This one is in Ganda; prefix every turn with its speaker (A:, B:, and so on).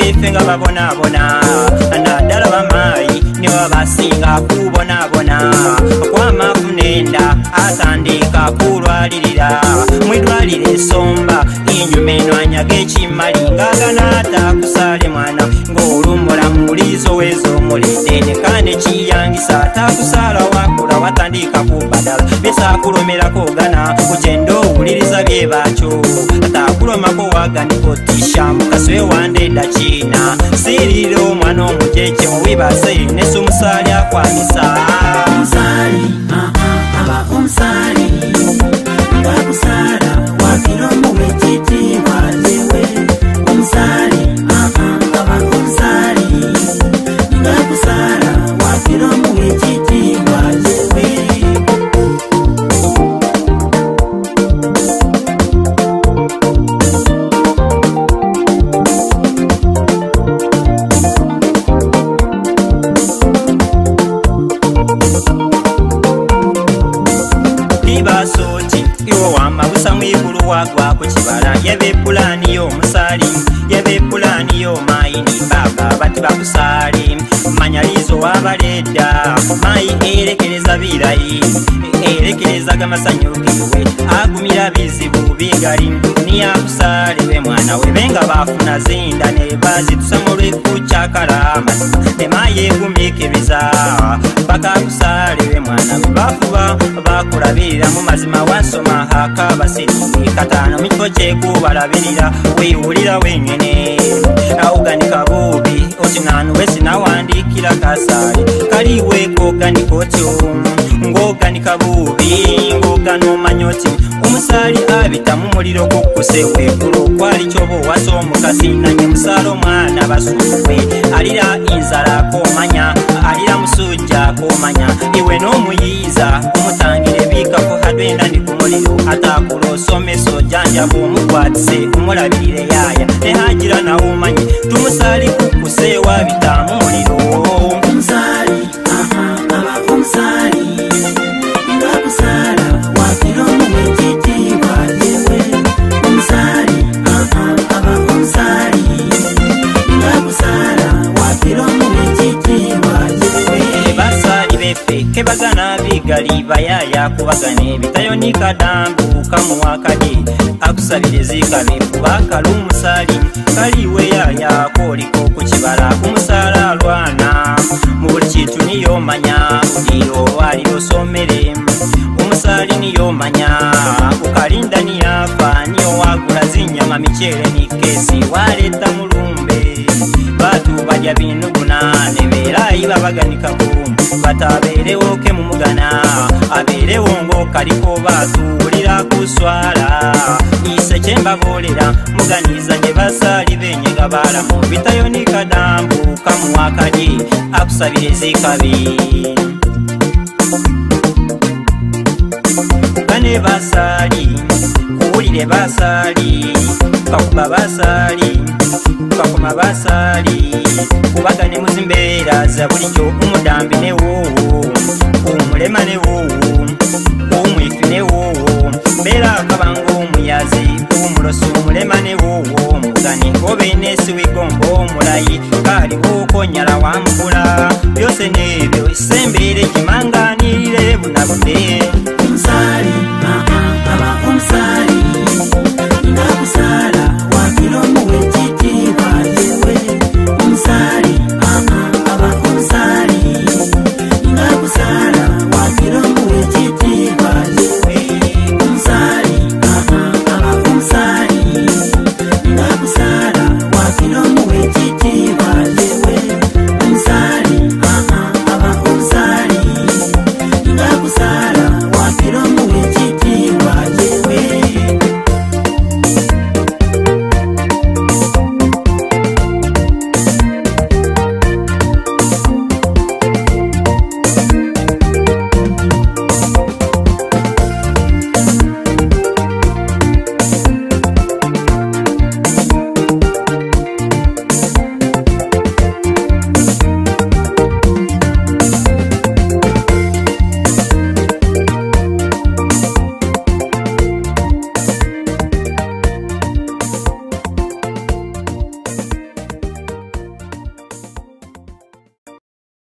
A: befenga babonabona naddala bamayi nibo basinga kubonabona kwama kunenda atandika kulwalirira mwidwalire esomba inyuma eno anyaga ekimali ngaganaata kusale mwana ng'olumula mulizo wezo mulidde kane kiyangisa atakusala wakula watandika kubadala byesakulomerako gana kukyendo owuliriza byebakyo atakulomako waganiko tisha mukasi we wandeda kiina sirire omwana omujeke wibase nesumusali akwamisa
B: omusali aba omusali ngakusala wakira omuwe ekitiibwa yewe omusali aba omusali ngakusala wakira omuwe ekitiibwa yewe
A: basoti iwo wamabusa mwigulu wagwa ku kibala yebe pulani y'omusali yebe pulani y'omayini baba bati bakusali manyalizo wabaledda mayi erekereza birayi erekereza gamasanyu giwe agumira bizibu bigali niyakusale we mwana we benga bafuna zinda ne bazitusamulwe ku kyakala ne mayi egumikiriza bakakusale we mwana we bafuba bakulabirira mu mazima wasoma haka basiri katano mu kifo kyekubalabirira wewulira wenyene awuganika bubi otinanu wesinawandikira kasali kaliweko ganika otyo ng'oganika bubi ng'oganomanya oti omusali abita mu muliro gukkuse weegulu kwali kyoba owasa omukasi nanye musala omwana basuwe alira inzala komanya alira musujja komanya iwe n'omuyiiza omutangire biikako hadwenda ndi ku muliro ataakula osomeso janjabu omukwatise omulabirire yaaya ne hagira nawe omanyi tumusali kukkuse wabita mu muliro
B: omusali aba omusali ngakusala wakira omuwe ekitiibwa yewe omusali aba omusali ngakusala wakira omuwe ekitiibwa yewe
A: basali befe kebagana bigali bayaya kubagane bitayonika dambu kamuwakali akusabire zikabe kubakala omusali kaliwe yaya koliko ku kibala kumusala alwana mu buli kintu niyomanya uliro olwaliro osomere omusali niyomanya ukalinda niyafa niyo wagula zinyama mikyere nikesi waleta mulumbe batu balya binuguna ne berayi babaganikako batabeerewo ke mumugana abeerewo ng'okaliko batuwulira kuswala ise kyembaboolera muganiza gye basali benyega balamu bitayonika dambu kamuwakali akusabire zikabi bane basali kuwulire basali kakuba basali kakoma basali kubagane muzimbeera za bulijjo omudambi newoowo omulema newoowo omwifi newoowo mbeera akabanga omuyazi omulosi omulema newoowo omugani obenesi wigomba omulayi kaaliwo okonyala wamukula byose n'ebyo isembeere gimanganirire bunabude